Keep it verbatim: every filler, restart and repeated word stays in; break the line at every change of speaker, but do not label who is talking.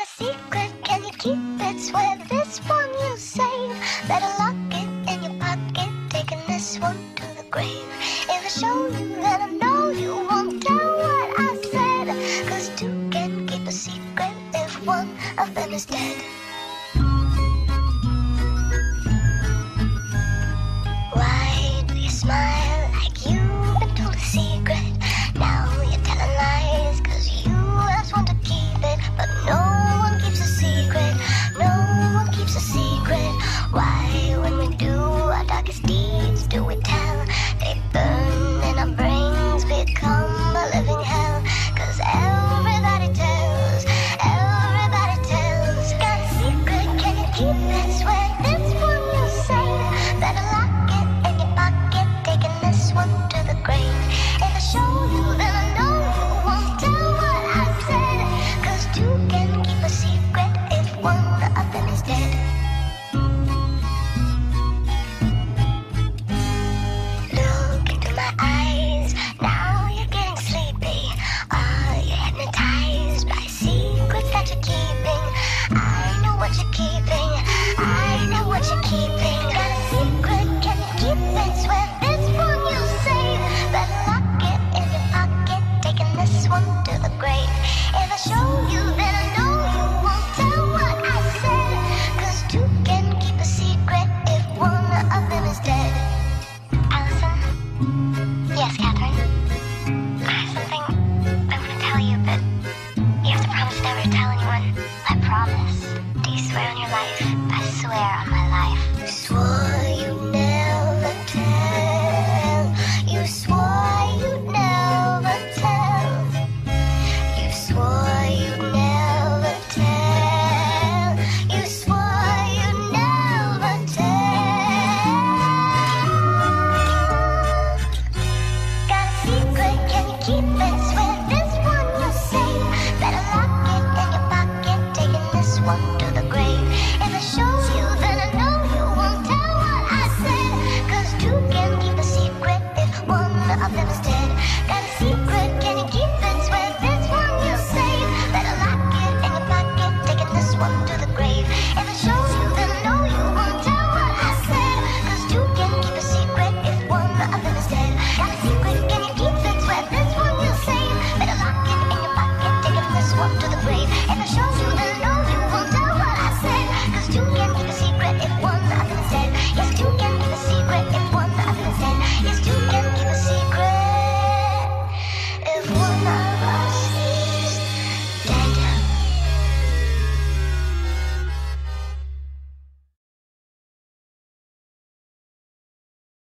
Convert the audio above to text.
a secret, can you keep it? Swear this one you'll save. Better lock it in your pocket, taking this one to the grave. If I show you, then I know you won't tell what I said. Cause two can keep a secret if one of them is dead. Why do you smile like you've been told a secret? Now you're telling lies cause you asked one to keep it. But no one keeps a secret, no one keeps a secret. Why when we do our darkest deeds do we tell? They burn and our brains become a living hell. Cause everybody tells, everybody tells. Got a secret, can you keep it? Swear this one you'll say. Better lock it in your pocket, taking this one to the grave. If I show you, then I know you won't tell what I said. Cause two can keep a secret if one of them is dead. Look into my eyes, now you're getting sleepy. Are you hypnotized by secrets that you're keeping? I know what you're keeping, I know what you're keeping. Got a secret, can you keep it? Swear this one you'll save. Better lock it in your pocket, taking this one to the grave. If I show you, then I know you won't tell what I said. Cause two can keep a secret if one of them is dead. Allison? Yes, Catherine? I have something I want to tell you, but you have to promise never to tell anyone. I promise. Do you swear on your life? I swear on my life. You swore you'd never tell. You swore you'd never tell. You swore you'd never tell. You swore you'd never tell. Got a secret, can you keep it? Swear this one you'll save. Better lock it in your pocket, taking this one to the grave. If I show you, then I know you won't tell what I said. Cause two can keep a secret if one of them is dead. Got a secret, can you keep it? Swear this one you'll save. Better lock it in your pocket, taking this one to the grave. If I show you, then I know you won't tell what I said. Cause two can keep a secret if one of them is dead. Got a secret, can you keep it? Swear this one you'll save. Better lock it in your pocket, taking this one to the grave.